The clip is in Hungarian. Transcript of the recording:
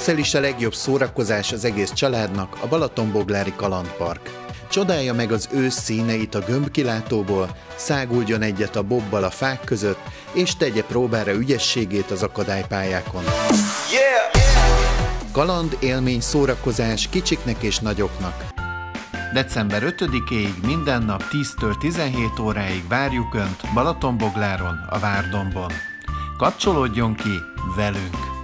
Ősszel is a legjobb szórakozás az egész családnak a Balatonboglári Kalandpark. Csodálja meg az ősz színeit a gömbkilátóból, száguldjon egyet a bobbal a fák között, és tegye próbára ügyességét az akadálypályákon. Kaland, élmény, szórakozás kicsiknek és nagyoknak. December 5-éig minden nap 10-től 17 óráig várjuk Önt Balatonbogláron, a Várdombon. Kapcsolódjon ki velünk!